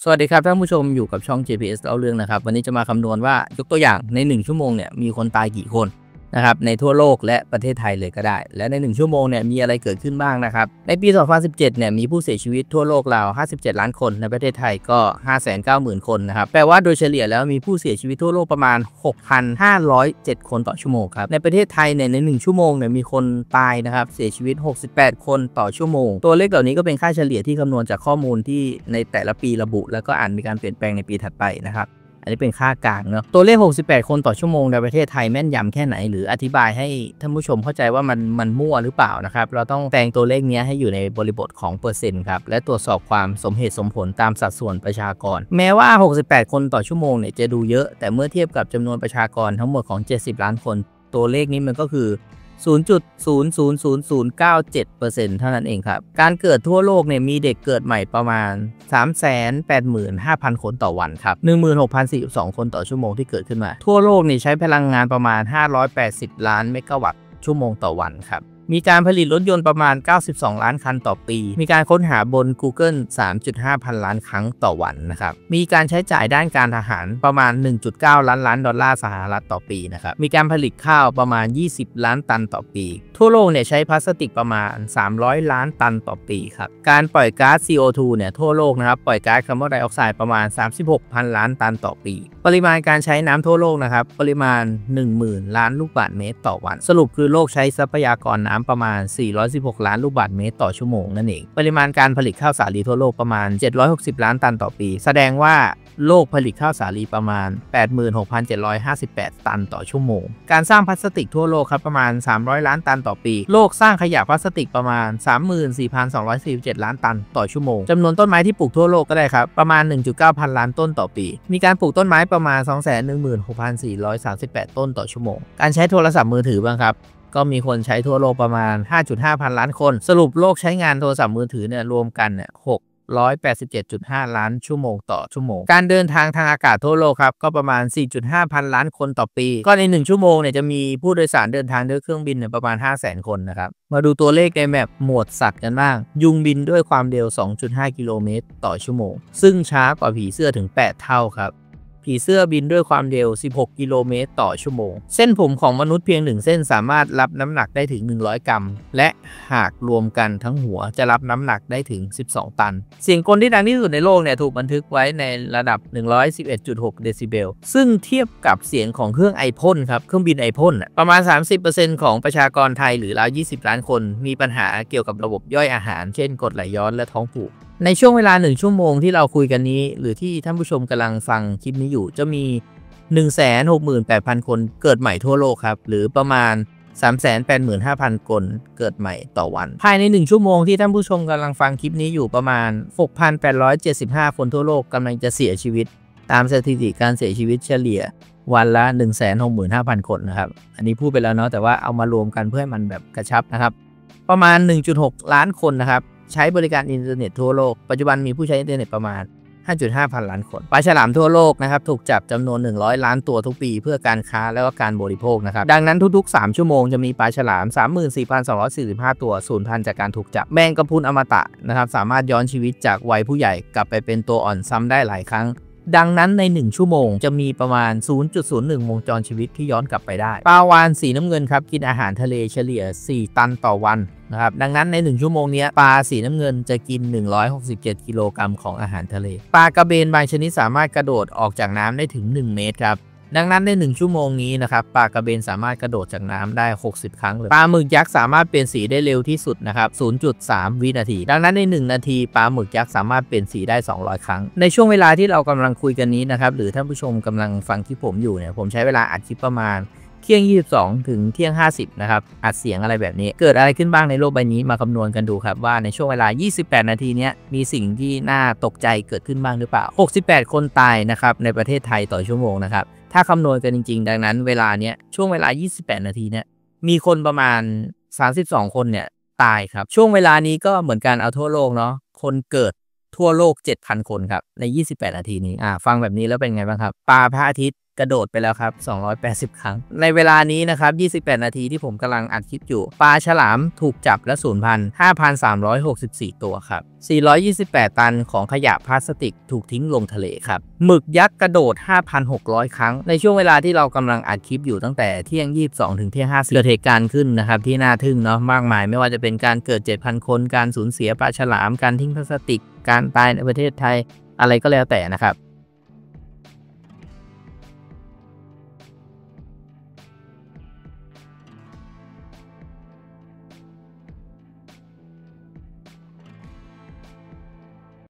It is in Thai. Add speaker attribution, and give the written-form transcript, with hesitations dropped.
Speaker 1: สวัสดีครับท่านผู้ชมอยู่กับช่อง JPS เล่าเรื่องนะครับวันนี้จะมาคำนวณว่ายกตัวอย่างใน1ชั่วโมงเนี่ยมีคนตายกี่คนนะครับในทั่วโลกและประเทศไทยเลยก็ได้และใน1ชั่วโมงเนี่ยมีอะไรเกิดขึ้นบ้างนะครับในปี2017เนี่ยมีผู้เสียชีวิตทั่วโลกราว57ล้านคนในประเทศไทยก็ 590,000 คนนะครับแปลว่าโดยเฉลี่ยแล้วมีผู้เสียชีวิตทั่วโลกประมาณ 6,507 คนต่อชั่วโมงครับในประเทศไทยเนี่ยใน1ชั่วโมงเนี่ยมีคนตายนะครับเสียชีวิต68คนต่อชั่วโมงตัวเลขเหล่านี้ก็เป็นค่าเฉลี่ยที่คำนวณจากข้อมูลที่ในแต่ละปีระบุแล้วก็อาจมีการเปลี่ยนแปลงในปีถัดไปนะครับอันนี้เป็นค่ากลางเนาะตัวเลข68คนต่อชั่วโมงในประเทศไทยแม่นยำแค่ไหนหรืออธิบายให้ท่านผู้ชมเข้าใจว่ามันมั่วหรือเปล่านะครับเราต้องแปลงตัวเลขนี้ให้อยู่ในบริบทของเปอร์เซ็นต์ครับและตรวจสอบความสมเหตุสมผลตามสัดส่วนประชากรแม้ว่า68คนต่อชั่วโมงเนี่ยจะดูเยอะแต่เมื่อเทียบกับจำนวนประชากรทั้งหมดของ70ล้านคนตัวเลขนี้มันก็คือ0.000097%เท่านั้นเองครับการเกิดทั่วโลกเนี่ยมีเด็กเกิดใหม่ประมาณ 385,000 คนต่อวันครับ 16,042 คนต่อชั่วโมงที่เกิดขึ้นมาทั่วโลกนี่ใช้พลังงานประมาณ580ล้านเมกะวัตต์ชั่วโมงต่อวันครับมีการผลิตรถยนต์ประมาณ92ล้านคันต่อปีมีการค้นหาบน Google 3.5 พันล้านครั้งต่อวันนะครับมีการใช้จ่ายด้านการทหารประมาณ 1.9 ล้านดอลลาร์สหรัฐต่อปีนะครับมีการผลิตข้าวประมาณ20ล้านตันต่อปีทั่วโลกเนี่ยใช้พลาสติกประมาณ300ล้านตันต่อปีครับการปล่อยก๊าซ CO2 เนี่ยทั่วโลกนะครับปล่อยก๊าซคาร์บอนไดออกไซด์ประมาณ36,000ล้านตันต่อปีปริมาณการใช้น้ำทั่วโลกนะครับปริมาณ 10,000 ล้านลูกบาศก์เมตรต่อวันสรุปคือโลกใช้ทรัพยากรน้ำประมาณ416ล้านลูกบาศก์เมตรต่อชั่วโมงนั่นเองปริมาณการผลิตข้าวสาลีทั่วโลกประมาณ760ล้านตันต่อปีแสดงว่าโลกผลิตข้าวสาลีประมาณ 86,758 ตันต่อชั่วโมงการสร้างพลาสติกทั่วโลกครับประมาณ300ล้านตันต่อปีโลกสร้างขยะพลาสติกประมาณ 34,247 ล้านตันต่อชั่วโมงจำนวนต้นไม้ที่ปลูกทั่วโลกก็ได้ครับประมาณ 1.9 พันล้านต้นต่อปีมีการปลูกต้นไม้ประมาณ 216,438 ต้นต่อชั่วโมงการใช้โทรศัพท์มือถือบ้างครับก็มีคนใช้ทั่วโลกประมาณ 5.5 พันล้านคนสรุปโลกใช้งานโทรศัพท์มือถือเนี่ยรวมกันเนี่ย187.5 ล้านชั่วโมงต่อชั่วโมงการเดินทางทางอากาศทั่วโลกครับก็ประมาณ 4.5 พันล้านคนต่อปีก็ใน1ชั่วโมงเนี่ยจะมีผู้โดยสารเดินทางด้วยเครื่องบินเนี่ยประมาณ 500,000 คนนะครับมาดูตัวเลขในแมปหมวดสัตว์กันบ้างยุงบินด้วยความเร็ว 2.5 กิโลเมตรต่อชั่วโมงซึ่งช้ากว่าผีเสื้อถึง8เท่าครับผีเสื้อบินด้วยความเร็ว16กิโลเมตรต่อชั่วโมงเส้นผมของมนุษย์เพียง1เส้นสามารถรับน้ำหนักได้ถึง100กรัมและหากรวมกันทั้งหัวจะรับน้ำหนักได้ถึง12ตันเสียงกลที่ดังที่สุดในโลกเนี่ยถูกบันทึกไว้ในระดับ 111.6 เดซิเบลซึ่งเทียบกับเสียงของเครื่องไอพ่นครับเครื่องบินไอพ่นประมาณ 30% ของประชากรไทยหรือราว20ล้านคนมีปัญหาเกี่ยวกับระบบย่อยอาหารเช่นกรดไหลย้อนและท้องผูกในช่วงเวลา1ชั่วโมงที่เราคุยกันนี้หรือที่ท่านผู้ชมกำลังฟังคลิปนี้อยู่จะมี 168,000 คนเกิดใหม่ทั่วโลกครับหรือประมาณ 385,000 คนเกิดใหม่ต่อวันภายใน1ชั่วโมงที่ท่านผู้ชมกำลังฟังคลิปนี้อยู่ประมาณ 6,875 คนทั่วโลกกำลังจะเสียชีวิตตามสถิติการเสียชีวิตเฉลี่ยวันละ 165,000 คนนะครับอันนี้พูดไปแล้วเนาะแต่ว่าเอามารวมกันเพื่อให้มันแบบกระชับนะครับประมาณ 1.6 ล้านคนนะครับใช้บริการอินเทอร์เน็ตทั่วโลกปัจจุบันมีผู้ใช้อินเทอร์เน็ตประมาณ 5.5 พันล้านคนปลาฉลามทั่วโลกนะครับถูกจับจำนวน100ล้านตัวทุกปีเพื่อการค้าและก็การบริโภคนะครับดังนั้นทุกๆ3ชั่วโมงจะมีปลาฉลาม 34,245 ตัวสูญพันธุ์จากการถูกจับแมงกะพรุนอมตะนะครับสามารถย้อนชีวิตจากวัยผู้ใหญ่กลับไปเป็นตัวอ่อนซ้ำได้หลายครั้งดังนั้นใน1ชั่วโมงจะมีประมาณ 0.01 วงจรชีวิตที่ย้อนกลับไปได้ปลาวาฬสีน้ำเงินครับกินอาหารทะเลเฉลี่ย4ตันต่อวันนะครับดังนั้นใน1ชั่วโมงนี้ปลาสีน้ำเงินจะกิน167กิโลกรัมของอาหารทะเลปลากระเบนบางชนิดสามารถกระโดดออกจากน้ำได้ถึง1เมตรครับดังนั้นใน1ชั่วโมงนี้นะครับปลากระเบนสามารถกระโดดจากน้ำได้60ครั้งเลยปลาหมึกยักษ์สามารถเปลี่ยนสีได้เร็วที่สุดนะครับ 0.3 วินาทีดังนั้นใน1นาทีปลาหมึกยักษ์สามารถเปลี่ยนสีได้200ครั้งในช่วงเวลาที่เรากำลังคุยกันนี้นะครับหรือท่านผู้ชมกำลังฟังคลิปผมอยู่เนี่ยผมใช้เวลาอัดคลิปประมาณเที่ยง22ถึงเที่ยง50นะครับอัดเสียงอะไรแบบนี้เกิดอะไรขึ้นบ้างในโลกใบนี้มาคำนวณกันดูครับว่าในช่วงเวลา28นาทีนี้มีสิ่งที่น่าตกใจเกิดขึ้นบ้างหรือเปล่า68คนตายนะครับในประเทศไทยต่อชั่วโมงนะครับถ้าคำนวณกันจริงๆดังนั้นเวลาเนี้ยช่วงเวลา28นาทีเนี้ยมีคนประมาณ32คนเนี่ยตายครับช่วงเวลานี้ก็เหมือนกันเอาทั่วโลกเนาะคนเกิดทั่วโลก 7,000 คนครับใน28นาทีนี้ฟังแบบนี้แล้วเป็นไงบ้างครับปลาพระอาทิตย์กระโดดไปแล้วครับ280 ครั้งในเวลานี้นะครับ28 นาทีที่ผมกำลังอัดคลิปอยู่ปลาฉลามถูกจับและสูญพันธุ์ 5,364 ตัวครับ428 ตันของขยะพลาสติกถูกทิ้งลงทะเลครับหมึกยักษ์กระโดด 5,600 ครั้งในช่วงเวลาที่เรากำลังอัดคลิปอยู่ตั้งแต่เที่ยง22ถึงเที่ยง50เกิดเหตุการณ์ขึ้นนะครับที่น่าทึ่งเนาะมากมายไม่ว่าจะเป็นการเกิด 7,000 คนการสูญเสียปลาฉลามการทิ้งพลาสติกการตายในประเทศไทยอะไรก็แล้วแต่นะครับ